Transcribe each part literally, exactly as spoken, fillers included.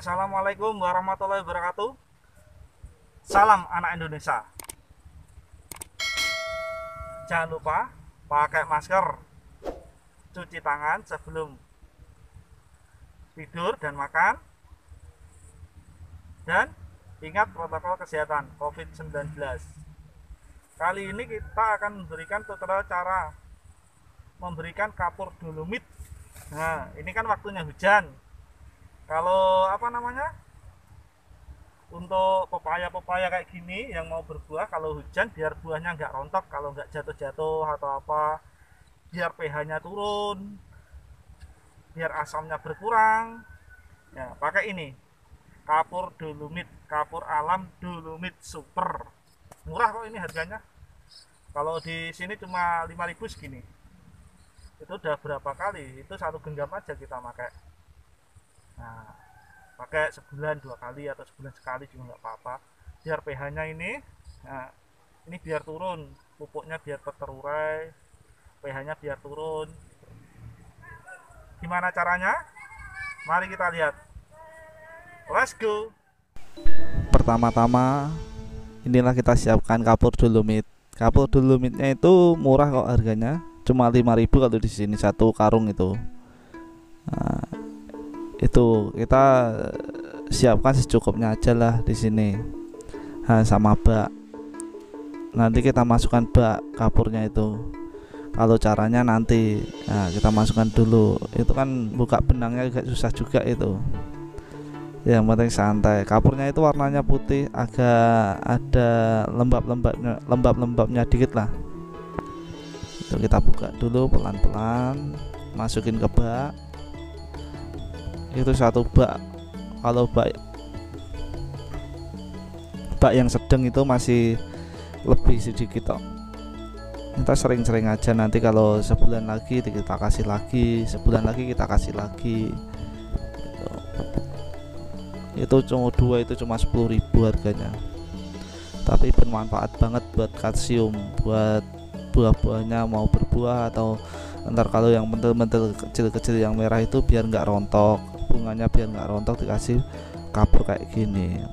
Assalamualaikum warahmatullahi wabarakatuh. Salam anak Indonesia. Jangan lupa pakai masker, cuci tangan sebelum tidur dan makan, dan ingat protokol kesehatan covid sembilan belas. Kali ini kita akan memberikan tutorial cara memberikan kapur dolomit. Nah, ini kan waktunya hujan. Kalau apa namanya, untuk pepaya-pepaya kayak gini yang mau berbuah, kalau hujan biar buahnya nggak rontok, kalau nggak jatuh-jatuh atau apa, biar pH-nya turun, biar asamnya berkurang, ya pakai ini kapur dolomit, kapur alam dolomit super. Murah kok ini harganya. Kalau di sini cuma lima ribu segini. Itu udah berapa kali, itu satu genggam aja kita pakai. Nah, pakai sebulan dua kali atau sebulan sekali juga nggak apa-apa, biar pH-nya ini, nah ini biar turun, pupuknya biar terurai, pH-nya biar turun. Gimana caranya? Mari kita lihat. Let's go. Pertama-tama inilah kita siapkan kapur dolomit. Kapur dolomitnya itu murah kok harganya, cuma lima ribu kalau di sini satu karung itu. Nah, itu kita siapkan secukupnya aja lah di sini. Nah, sama bak. Nanti kita masukkan bak kapurnya itu. Kalau caranya nanti, nah, kita masukkan dulu. Itu kan buka benangnya agak susah juga itu. Yang penting santai. Kapurnya itu warnanya putih, agak ada lembab-lembabnya, lembab-lembabnya dikit lah. Itu kita buka dulu pelan-pelan, masukin ke bak. Itu satu bak. Kalau bak bak yang sedang itu masih lebih sedikit kok. Kita sering-sering aja, nanti kalau sebulan lagi kita kasih lagi, sebulan lagi kita kasih lagi gitu. Itu cuma dua, itu cuma sepuluh ribu harganya, tapi bermanfaat banget buat kalsium, buat buah-buahnya mau berbuah, atau ntar kalau yang mentel-mentel kecil-kecil yang merah itu biar nggak rontok, bunganya biar nggak rontok, dikasih kapur kayak gini.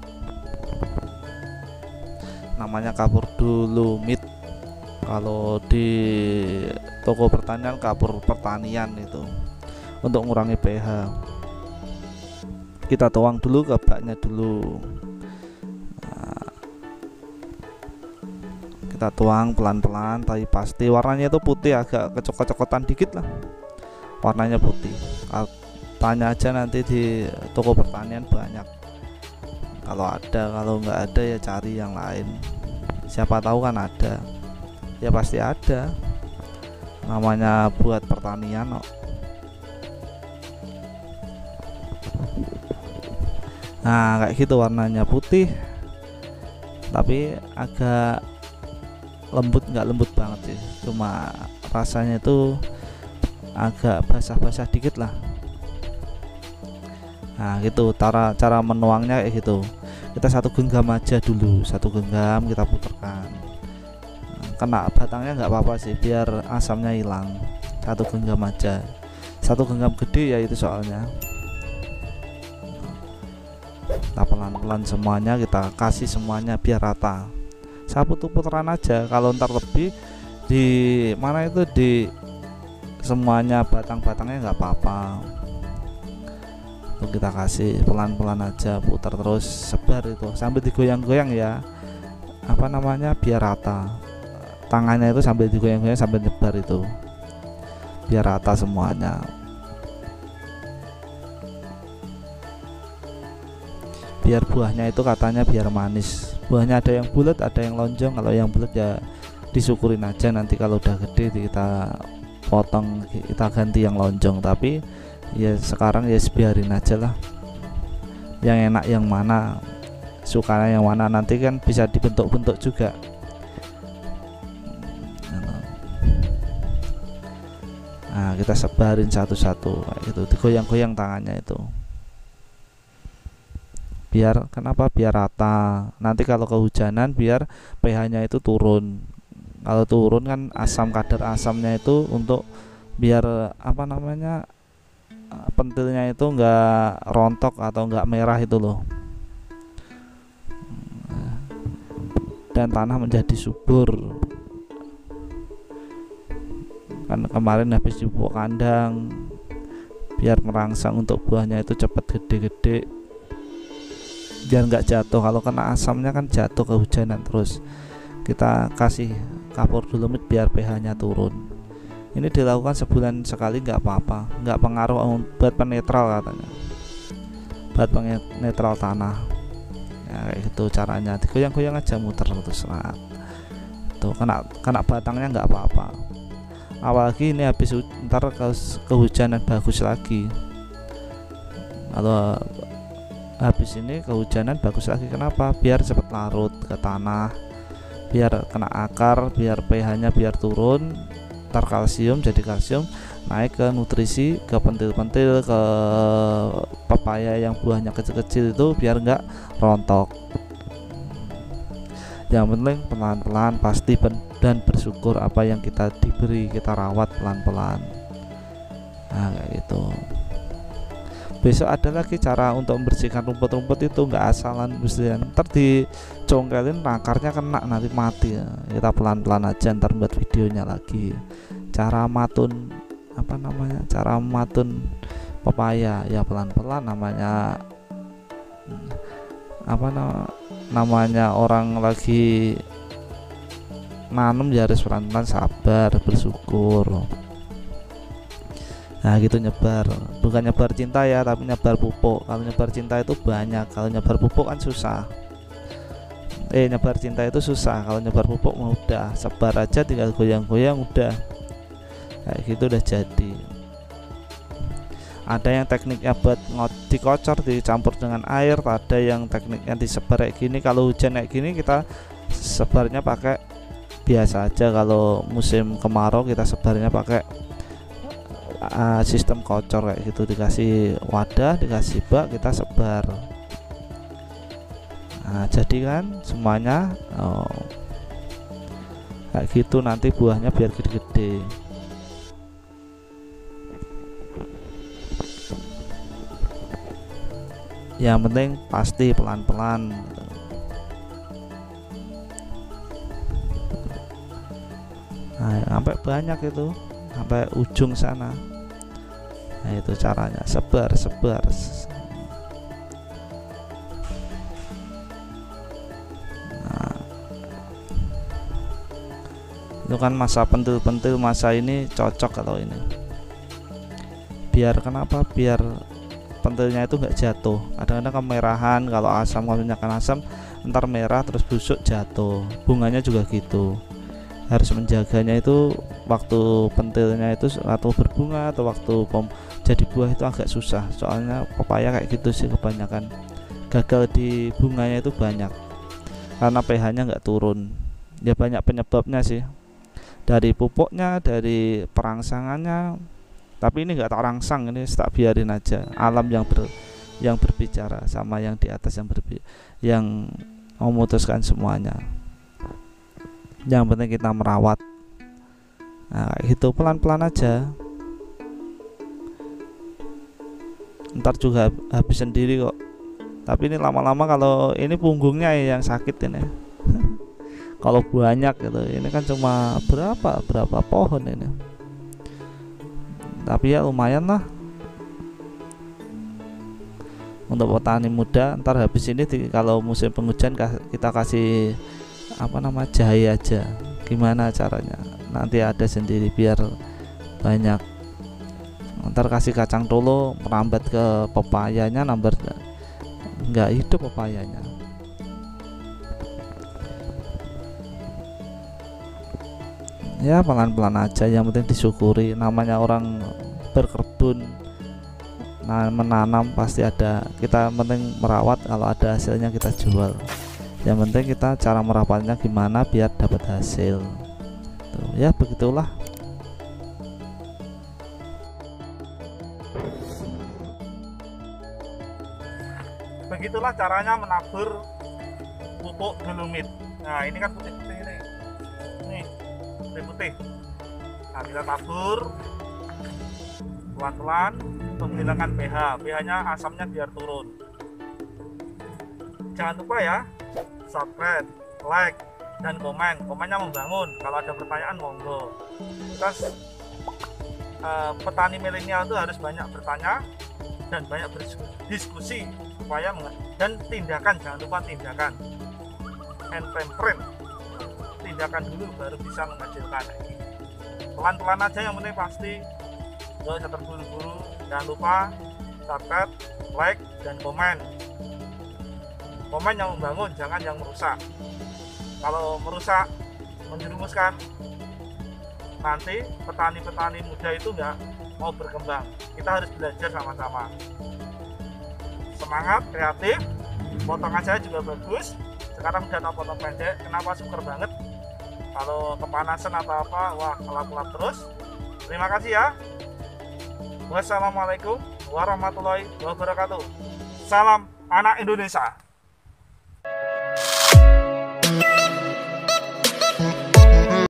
Namanya kapur dolomit. Kalau di toko pertanian kapur pertanian itu untuk mengurangi pH. Kita tuang dulu ke baknya dulu. Nah, kita tuang pelan-pelan, tapi pasti warnanya itu putih, agak kecokot-cokotan dikit lah. Warnanya putih. Tanya aja nanti di toko pertanian banyak. Kalau ada, kalau nggak ada ya cari yang lain. Siapa tahu kan ada. Ya pasti ada. Namanya buat pertanian kok. Nah, kayak gitu warnanya putih, tapi agak lembut, nggak lembut banget sih. Cuma rasanya itu agak basah-basah dikit lah. Nah gitu cara cara menuangnya kayak gitu. Kita satu genggam aja dulu, satu genggam kita putarkan. Nah, kena batangnya nggak apa-apa sih, biar asamnya hilang. Satu genggam aja, satu genggam gede ya itu soalnya. Kita pelan-pelan semuanya, kita kasih semuanya biar rata. Sapu putaran aja, kalau ntar lebih di mana itu di semuanya batang-batangnya nggak apa-apa. Tuh kita kasih pelan-pelan aja, putar terus, sebar itu sambil digoyang-goyang ya, apa namanya, biar rata. Tangannya itu sambil digoyang-goyang sambil nyebar itu, biar rata semuanya. Biar buahnya itu katanya biar manis. Buahnya ada yang bulat, ada yang lonjong. Kalau yang bulat ya disyukurin aja, nanti kalau udah gede kita potong, kita ganti yang lonjong. Tapi ya sekarang ya biarin aja lah, yang enak yang mana, sukanya yang mana, nanti kan bisa dibentuk-bentuk juga. Nah kita sebarin satu-satu kayak gitu, digoyang-goyang tangannya itu, biar kenapa, biar rata. Nanti kalau kehujanan biar pH-nya itu turun. Kalau turun kan asam, kadar asamnya itu untuk biar apa namanya, pentilnya itu enggak rontok atau enggak merah itu loh, dan tanah menjadi subur. Kan kemarin habis dipupuk kandang biar merangsang untuk buahnya itu cepat gede-gede, biar nggak jatuh. Kalau kena asamnya kan jatuh kehujanan terus. Kita kasih kapur dolomit biar pH nya turun. Ini dilakukan sebulan sekali nggak apa-apa, nggak pengaruh, buat penetral katanya, buat penetral tanah ya, kayak gitu caranya. Digoyang-goyang aja, muter terus serat tuh, kena kena batangnya nggak apa-apa. Apalagi ini habis ntar ke, kehujanan bagus lagi. Kalau habis ini kehujanan bagus lagi, kenapa? Biar cepat larut ke tanah, biar kena akar, biar pH nya biar turun, ntar kalsium jadi kalsium, naik ke nutrisi, ke pentil-pentil, ke pepaya yang buahnya kecil-kecil itu biar nggak rontok. Yang penting pelan-pelan pasti dan bersyukur apa yang kita diberi, kita rawat pelan-pelan. Nah kayak gitu. Besok ada lagi cara untuk membersihkan rumput-rumput itu, nggak asalan mesti ntar dicongkelin akarnya kena nanti mati ya. Kita pelan-pelan aja, ntar buat videonya lagi cara matun apa namanya, cara matun pepaya ya pelan-pelan. Namanya apa nama, namanya orang lagi nanam ya harus pelan-pelan, sabar, bersyukur. Nah gitu nyebar, bukan nyebar cinta ya, tapi nyebar pupuk. Kalau nyebar cinta itu banyak, kalau nyebar pupuk kan susah. Eh nyebar cinta itu susah, kalau nyebar pupuk mudah, sebar aja tinggal goyang-goyang udah kayak gitu udah jadi. Ada yang tekniknya buat dikocor dicampur dengan air, ada yang tekniknya disebar kayak gini. Kalau hujan kayak gini kita sebarnya pakai biasa aja. Kalau musim kemarau kita sebarnya pakai uh, sistem kocor kayak gitu, dikasih wadah, dikasih bak, kita sebar. Nah jadi kan semuanya oh, kayak gitu, nanti buahnya biar gede-gede. Yang penting pasti pelan-pelan. Nah, sampai banyak itu, sampai ujung sana. Nah itu caranya, sebar sebar. Nah, itu kan masa pentil-pentil, masa ini cocok kalau ini. Biar kenapa? Biar pentilnya itu nggak jatuh. Kadang-kadang kemerahan kalau asam, kalau kebanyakan asam ntar merah terus busuk jatuh. Bunganya juga gitu, harus menjaganya itu waktu pentilnya itu atau berbunga atau waktu pom jadi buah itu agak susah. Soalnya pepaya kayak gitu sih, kebanyakan gagal di bunganya itu banyak karena pH nya nggak turun. Ya banyak penyebabnya sih, dari pupuknya, dari perangsangannya. Tapi ini nggak tak rangsang, ini tak biarin aja alam yang ber, yang berbicara, sama yang di atas yang berbi, yang memutuskan semuanya. Yang penting kita merawat. Nah gitu pelan-pelan aja, ntar juga habis sendiri kok. Tapi ini lama-lama, kalau ini punggungnya yang sakit ini. Kalau banyak gitu, ini kan cuma berapa berapa pohon ini. Tapi ya lumayan lah untuk petani muda. Ntar habis ini di, kalau musim penghujan kita kasih apa nama jahe aja. Gimana caranya? Nanti ada sendiri biar banyak. Ntar kasih kacang tolo merambat ke pepayanya, nambar nggak hidup pepayanya. Ya pelan-pelan aja, yang penting disyukuri. Namanya orang berkebun, nah menanam pasti ada, kita penting merawat, kalau ada hasilnya kita jual. Yang penting kita cara merawatnya gimana biar dapat hasil. Tuh, ya begitulah. Begitulah caranya menabur pupuk dolomit. Nah ini kan putih-putih ini, nih putih-putih. Nah kita tabur, pelan-pelan untuk menghilangkan pH, pH-nya asamnya biar turun. Jangan lupa ya, subscribe, like, dan komen. Komennya membangun. Kalau ada pertanyaan monggo. Terus eh, petani milenial itu harus banyak bertanya dan banyak berdiskusi supaya dan tindakan, jangan lupa tindakan. And temperate, tindakan dulu baru bisa menghasilkan. Pelan-pelan aja, yang penting pasti, nggak usah terburu-buru. Jangan lupa subscribe, like, dan komen. Komen yang membangun, jangan yang merusak. Kalau merusak, menjerumuskan, nanti petani-petani muda itu nggak mau berkembang. Kita harus belajar sama-sama. Semangat, kreatif. Potongan saya juga bagus. Sekarang udah tak potong pendek. Kenapa super banget? Kalau kepanasan atau apa, wah kelap-kelap terus. Terima kasih ya. Wassalamualaikum warahmatullahi wabarakatuh. Salam anak Indonesia.